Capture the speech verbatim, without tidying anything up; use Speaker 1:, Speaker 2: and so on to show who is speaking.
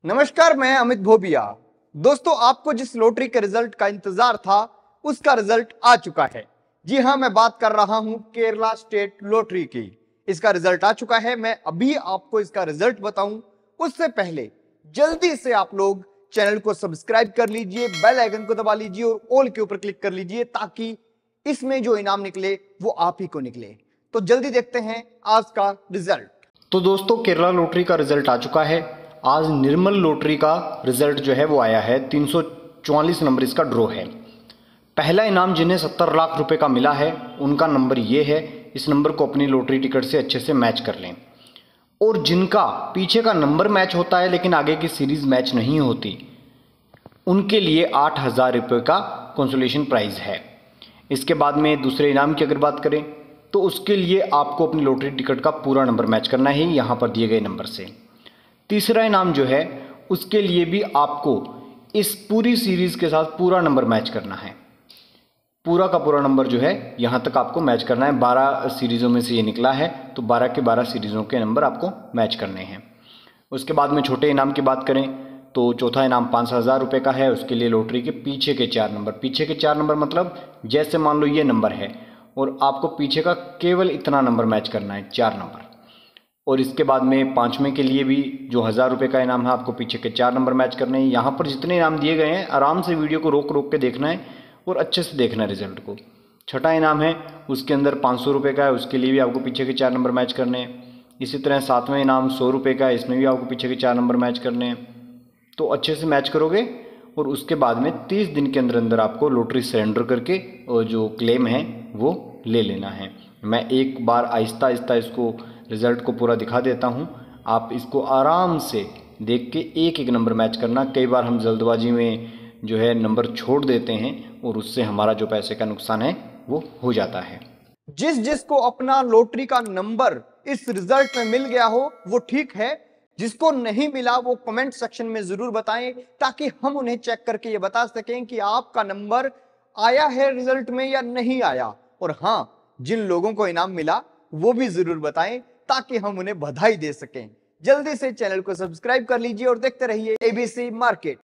Speaker 1: नमस्कार, मैं अमित भोबिया। दोस्तों, आपको जिस लॉटरी के रिजल्ट का इंतजार था उसका रिजल्ट आ चुका है। जी हां, मैं बात कर रहा हूं केरला स्टेट लॉटरी की। इसका रिजल्ट आ चुका है। मैं अभी आपको इसका रिजल्ट बताऊं उससे पहले जल्दी से आप लोग चैनल को सब्सक्राइब कर लीजिए, बेल आइकन को दबा लीजिए और ऑल के ऊपर क्लिक कर लीजिए ताकि इसमें जो इनाम निकले वो आप ही को निकले। तो जल्दी देखते हैं आज का रिजल्ट।
Speaker 2: तो दोस्तों, केरला लॉटरी का रिजल्ट आ चुका है। आज निर्मल लॉटरी का रिजल्ट जो है वो आया है। तीन सौ चौवालीस नंबर इसका ड्रॉ है। पहला इनाम जिन्हें सत्तर लाख रुपए का मिला है उनका नंबर ये है। इस नंबर को अपनी लॉटरी टिकट से अच्छे से मैच कर लें। और जिनका पीछे का नंबर मैच होता है लेकिन आगे की सीरीज मैच नहीं होती, उनके लिए आठ हज़ार रुपये का कंसोलेशन प्राइज है। इसके बाद में दूसरे इनाम की अगर बात करें तो उसके लिए आपको अपनी लॉटरी टिकट का पूरा नंबर मैच करना है यहाँ पर दिए गए नंबर से। तीसरा इनाम जो है उसके लिए भी आपको इस पूरी सीरीज के साथ पूरा नंबर मैच करना है। पूरा का पूरा नंबर जो है यहाँ तक आपको मैच करना है। बारह सीरीज़ों में से ये निकला है तो बारह के बारह सीरीज़ों के नंबर आपको मैच करने हैं। उसके बाद में छोटे इनाम की बात करें तो चौथा इनाम पाँच सौ हज़ार रुपये का है। उसके लिए लॉटरी के पीछे के चार नंबर पीछे के चार नंबर मतलब जैसे मान लो ये नंबर है और आपको पीछे का केवल इतना नंबर मैच करना है, चार नंबर। और इसके बाद में पाँचवें के लिए भी जो हज़ार रुपये का इनाम है आपको पीछे के चार नंबर मैच करने हैं। यहाँ पर जितने इनाम दिए गए हैं आराम से वीडियो को रोक रोक के देखना है और अच्छे से देखना है रिजल्ट को। छठा इनाम है उसके अंदर पाँच सौ रुपये का है, उसके लिए भी आपको पीछे के चार नंबर मैच करने हैं। इसी तरह सातवें इनाम सौ रुपये का है, इसमें भी आपको पीछे के चार नंबर मैच करने हैं। तो अच्छे से मैच करोगे और उसके बाद में तीस दिन के अंदर अंदर आपको लॉटरी सरेंडर करके और जो क्लेम है वो ले लेना है। मैं एक बार आहिस्ता आहिस्ता इसको रिज़ल्ट को पूरा दिखा देता हूँ। आप इसको आराम से देख के एक एक नंबर मैच करना। कई बार हम जल्दबाजी में जो है नंबर छोड़ देते हैं और उससे हमारा जो पैसे का नुकसान है वो हो जाता है।
Speaker 1: जिस जिसको अपना लॉटरी का नंबर इस रिजल्ट में मिल गया हो वो ठीक है। जिसको नहीं मिला वो कमेंट सेक्शन में जरूर बताएं ताकि हम उन्हें चेक करके ये बता सकें कि आपका नंबर आया है रिजल्ट में या नहीं आया। और हां, जिन लोगों को इनाम मिला वो भी जरूर बताएं ताकि हम उन्हें बधाई दे सकें। जल्दी से चैनल को सब्सक्राइब कर लीजिए और देखते रहिए एबीसी मार्केट।